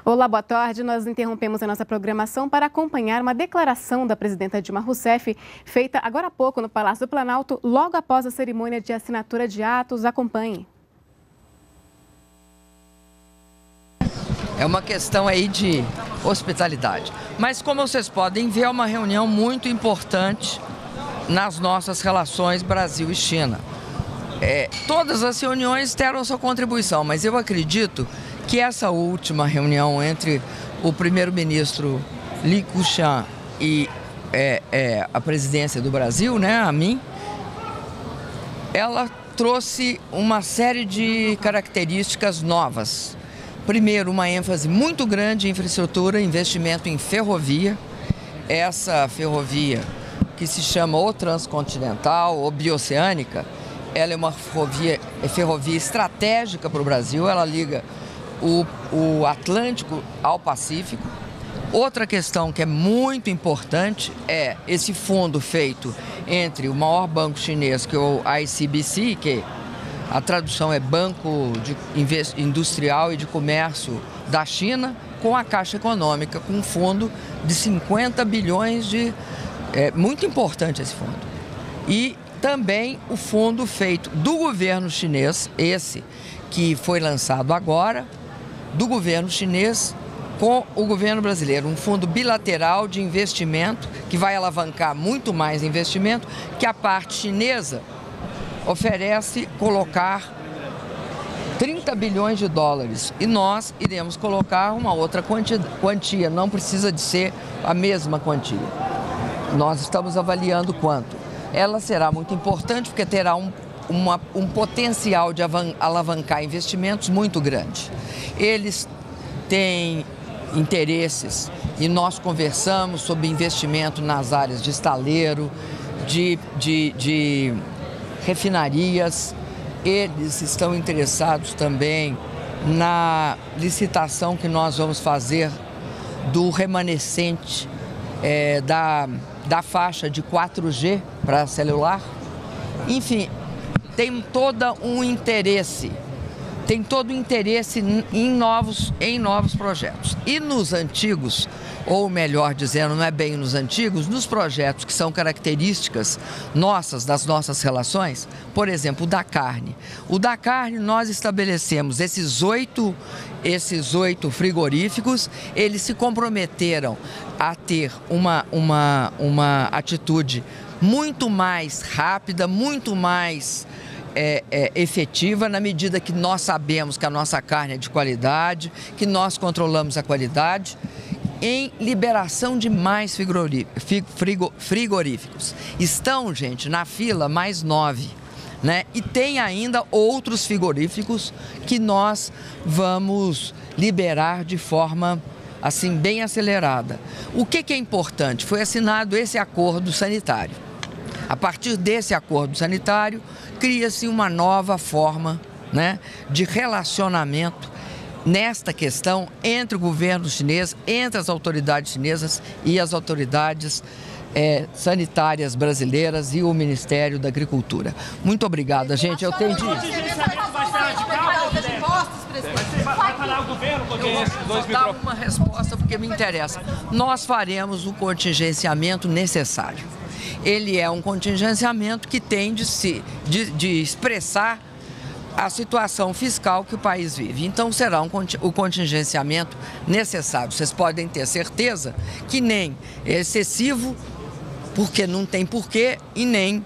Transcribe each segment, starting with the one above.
Olá, boa tarde. Nós interrompemos a nossa programação para acompanhar uma declaração da presidenta Dilma Rousseff, feita agora há pouco no Palácio do Planalto, logo após a cerimônia de assinatura de atos. Acompanhe. É uma questão aí de hospitalidade. Mas como vocês podem ver, é uma reunião muito importante nas nossas relações Brasil e China. Todas as reuniões deram sua contribuição, mas eu acredito que essa última reunião entre o primeiro-ministro Li Keqiang e a presidência do Brasil, né, a mim, ela trouxe uma série de características novas. Primeiro, uma ênfase muito grande em infraestrutura, investimento em ferrovia. Essa ferrovia, que se chama ou transcontinental ou bioceânica, ela é uma ferrovia estratégica para o Brasil, ela liga o Atlântico ao Pacífico. Outra questão que é muito importante é esse fundo feito entre o maior banco chinês, que é o ICBC, que a tradução é Banco Industrial e de Comércio da China, com a Caixa Econômica, com um fundo de 50 bilhões de... É muito importante esse fundo. E também o fundo feito do governo chinês, esse que foi lançado agora, do governo chinês com o governo brasileiro. Um fundo bilateral de investimento que vai alavancar muito mais investimento, que a parte chinesa oferece colocar 30 bilhões de dólares e nós iremos colocar uma outra quantia, não precisa de ser a mesma quantia. Nós estamos avaliando quanto. Ela será muito importante porque terá um potencial de alavancar investimentos muito grande. Eles têm interesses e nós conversamos sobre investimento nas áreas de estaleiro, de refinarias. Eles estão interessados também na licitação que nós vamos fazer do remanescente da faixa de 4G para celular. Enfim, tem todo um interesse em novos projetos. E nos antigos, ou melhor dizendo, não é bem nos antigos, nos projetos que são características das nossas relações, por exemplo, o da carne. O da carne, nós estabelecemos esses oito frigoríficos, eles se comprometeram a ter uma atitude muito mais rápida, muito mais efetiva, na medida que nós sabemos que a nossa carne é de qualidade, que nós controlamos a qualidade, em liberação de mais frigoríficos. Estão, gente, na fila mais 9, né? E tem ainda outros frigoríficos que nós vamos liberar de forma assim bem acelerada. O que é importante? Foi assinado esse acordo sanitário. A partir desse acordo sanitário, cria-se uma nova forma, né, de relacionamento nesta questão entre o governo chinês, entre as autoridades chinesas e as autoridades sanitárias brasileiras e o Ministério da Agricultura. Muito obrigada, gente. Eu tenho de... Vai falar o governo, porque eu vou dar uma resposta porque me interessa. Nós faremos o contingenciamento necessário. Ele é um contingenciamento que tem de expressar a situação fiscal que o país vive. Então, será o contingenciamento necessário. Vocês podem ter certeza que nem é excessivo, porque não tem porquê, e nem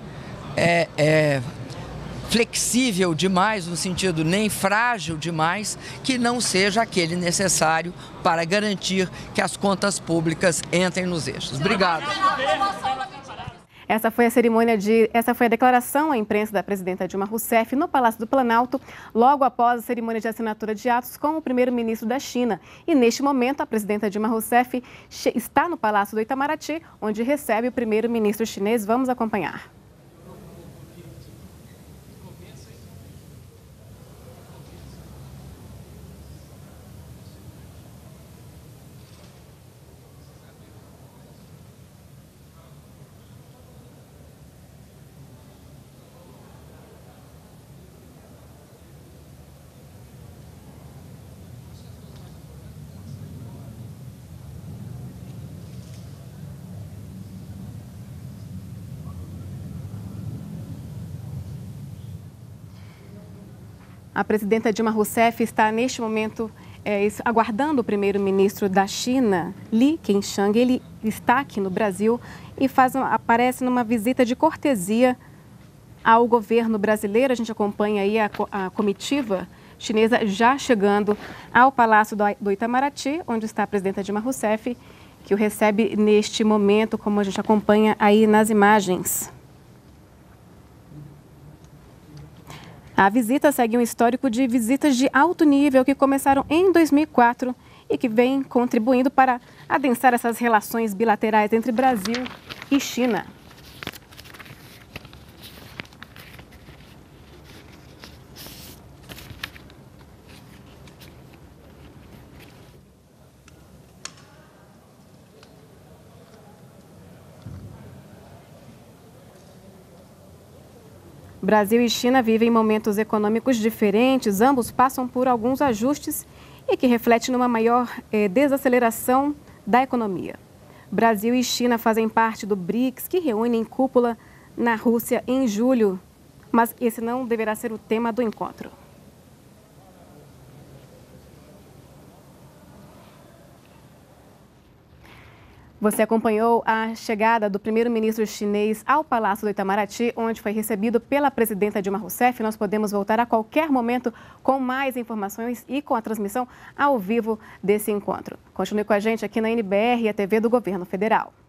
flexível demais, no sentido nem frágil demais, que não seja aquele necessário para garantir que as contas públicas entrem nos eixos. Obrigado. Essa foi a declaração à imprensa da presidenta Dilma Rousseff no Palácio do Planalto, logo após a cerimônia de assinatura de atos com o primeiro-ministro da China. E neste momento, a presidenta Dilma Rousseff está no Palácio do Itamaraty, onde recebe o primeiro-ministro chinês. Vamos acompanhar. A presidenta Dilma Rousseff está neste momento aguardando o primeiro-ministro da China, Li Keqiang. Ele está aqui no Brasil e aparece numa visita de cortesia ao governo brasileiro. A gente acompanha aí a comitiva chinesa já chegando ao Palácio do Itamaraty, onde está a presidenta Dilma Rousseff, que o recebe neste momento, como a gente acompanha aí nas imagens. A visita segue um histórico de visitas de alto nível que começaram em 2004 e que vem contribuindo para adensar essas relações bilaterais entre Brasil e China. Brasil e China vivem momentos econômicos diferentes, ambos passam por alguns ajustes e que refletem numa maior desaceleração da economia. Brasil e China fazem parte do BRICS, que reúne em cúpula na Rússia em julho, mas esse não deverá ser o tema do encontro. Você acompanhou a chegada do primeiro-ministro chinês ao Palácio do Itamaraty, onde foi recebido pela presidenta Dilma Rousseff. Nós podemos voltar a qualquer momento com mais informações e com a transmissão ao vivo desse encontro. Continue com a gente aqui na NBR e a TV do Governo Federal.